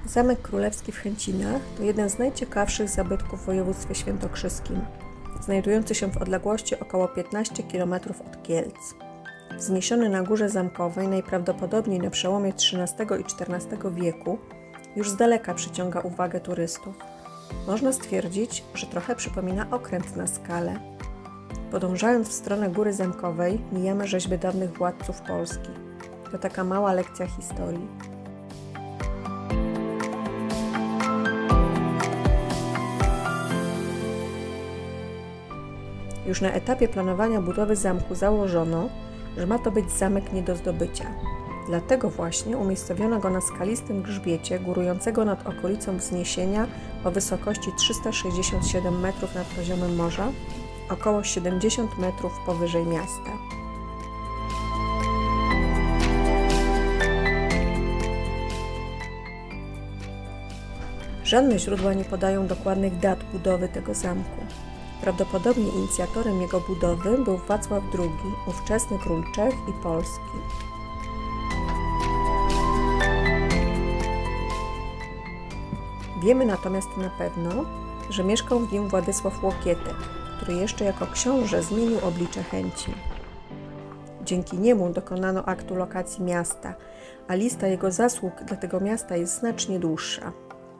Zamek Królewski w Chęcinach to jeden z najciekawszych zabytków w województwie świętokrzyskim, znajdujący się w odległości około 15 km od Kielc. Wzniesiony na górze zamkowej najprawdopodobniej na przełomie XIII i XIV wieku, już z daleka przyciąga uwagę turystów. Można stwierdzić, że trochę przypomina okręt na skale. Podążając w stronę góry zamkowej, mijamy rzeźby dawnych władców Polski. To taka mała lekcja historii. Już na etapie planowania budowy zamku założono, że ma to być zamek nie do zdobycia. Dlatego właśnie umiejscowiono go na skalistym grzbiecie górującego nad okolicą wzniesienia o wysokości 367 metrów nad poziomem morza, około 70 metrów powyżej miasta. Żadne źródła nie podają dokładnych dat budowy tego zamku. Prawdopodobnie inicjatorem jego budowy był Wacław II, ówczesny król Czech i Polski. Wiemy natomiast na pewno, że mieszkał w nim Władysław Łokietek, który jeszcze jako książę zmienił oblicze Chęcin. Dzięki niemu dokonano aktu lokacji miasta, a lista jego zasług dla tego miasta jest znacznie dłuższa.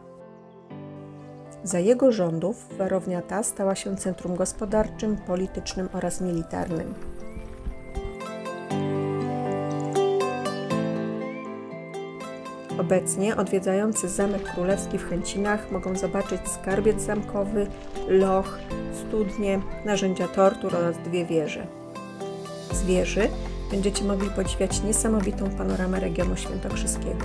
Za jego rządów warownia ta stała się centrum gospodarczym, politycznym oraz militarnym. Obecnie odwiedzający Zamek Królewski w Chęcinach mogą zobaczyć skarbiec zamkowy, loch, studnie, narzędzia tortur oraz 2 wieże. Z wieży będziecie mogli podziwiać niesamowitą panoramę regionu świętokrzyskiego.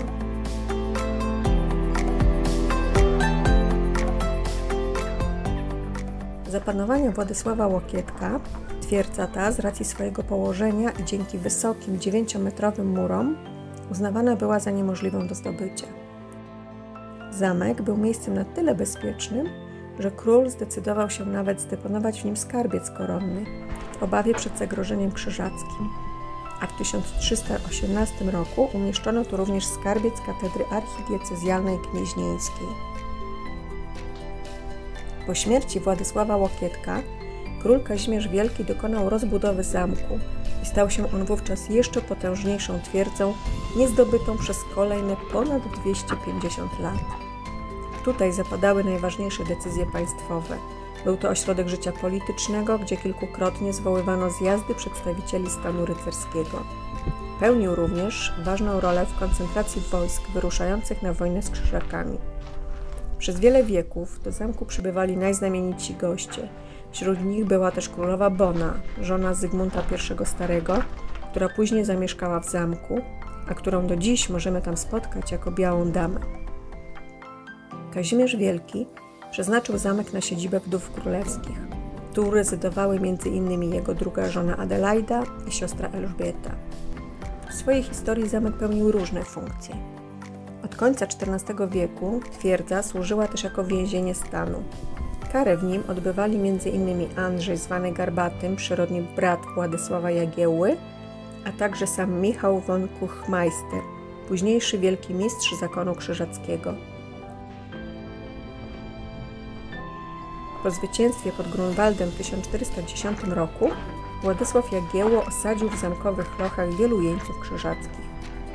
Za panowania Władysława Łokietka twierdza ta z racji swojego położenia i dzięki wysokim 9-metrowym murom uznawana była za niemożliwą do zdobycia. Zamek był miejscem na tyle bezpiecznym, że król zdecydował się nawet zdeponować w nim skarbiec koronny w obawie przed zagrożeniem krzyżackim, a w 1318 roku umieszczono tu również skarbiec katedry archidiecezjalnej gnieźnieńskiej. Po śmierci Władysława Łokietka król Kazimierz Wielki dokonał rozbudowy zamku i stał się on wówczas jeszcze potężniejszą twierdzą, niezdobytą przez kolejne ponad 250 lat. Tutaj zapadały najważniejsze decyzje państwowe. Był to ośrodek życia politycznego, gdzie kilkukrotnie zwoływano zjazdy przedstawicieli stanu rycerskiego. Pełnił również ważną rolę w koncentracji wojsk wyruszających na wojnę z krzyżakami. Przez wiele wieków do zamku przybywali najznamienici goście. Wśród nich była też królowa Bona, żona Zygmunta I Starego, która później zamieszkała w zamku, a którą do dziś możemy tam spotkać jako Białą Damę. Kazimierz Wielki przeznaczył zamek na siedzibę wdów królewskich. Tu rezydowały m.in. jego druga żona Adelaida i siostra Elżbieta. W swojej historii zamek pełnił różne funkcje. Od końca XIV wieku twierdza służyła też jako więzienie stanu. Karę w nim odbywali m.in. Andrzej zwany Garbatym, przyrodni brat Władysława Jagiełły, a także sam Michał von Kuchmeister, późniejszy wielki mistrz zakonu krzyżackiego. Po zwycięstwie pod Grunwaldem w 1410 roku Władysław Jagiełło osadził w zamkowych lochach wielu jeńców krzyżackich.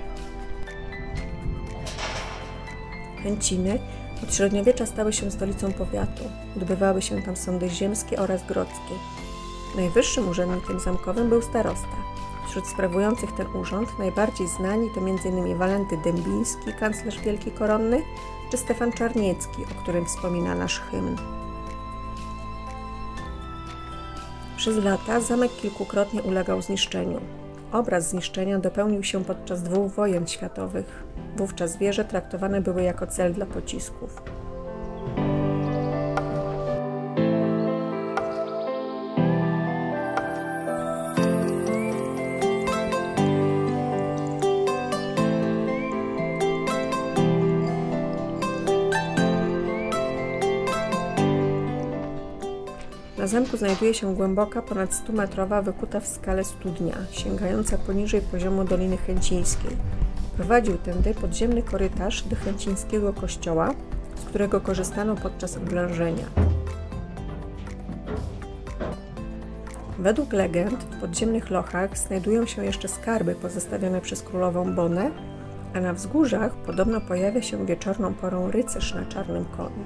Chęciny od średniowiecza stały się stolicą powiatu. Odbywały się tam sądy ziemskie oraz grodzkie. Najwyższym urzędnikiem zamkowym był starosta. Wśród sprawujących ten urząd najbardziej znani to m.in. Walenty Dębiński, kanclerz wielki koronny, czy Stefan Czarniecki, o którym wspomina nasz hymn. Przez lata zamek kilkukrotnie ulegał zniszczeniu. Obraz zniszczenia dopełnił się podczas 2 wojen światowych. Wówczas wieże traktowane były jako cel dla pocisków. Na zamku znajduje się głęboka, ponad 100-metrowa, wykuta w skale studnia, sięgająca poniżej poziomu Doliny Chęcińskiej. Prowadził tędy podziemny korytarz do chęcińskiego kościoła, z którego korzystano podczas oblężenia. Według legend w podziemnych lochach znajdują się jeszcze skarby pozostawione przez królową Bonę, a na wzgórzach podobno pojawia się wieczorną porą rycerz na czarnym koniu.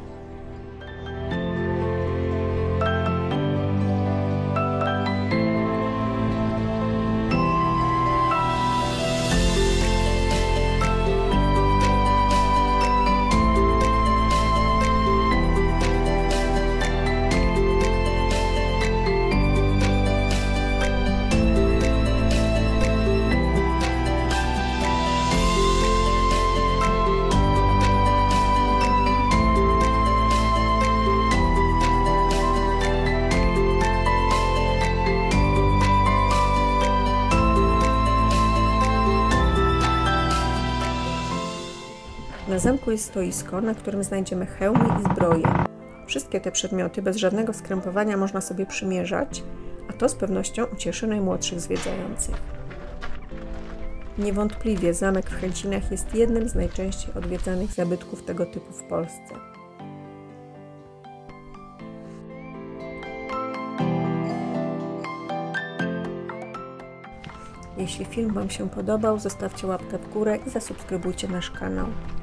Na zamku jest stoisko, na którym znajdziemy hełmy i zbroje. Wszystkie te przedmioty bez żadnego skrępowania można sobie przymierzać, a to z pewnością ucieszy najmłodszych zwiedzających. Niewątpliwie zamek w Chęcinach jest jednym z najczęściej odwiedzanych zabytków tego typu w Polsce. Jeśli film Wam się podobał, zostawcie łapkę w górę i zasubskrybujcie nasz kanał.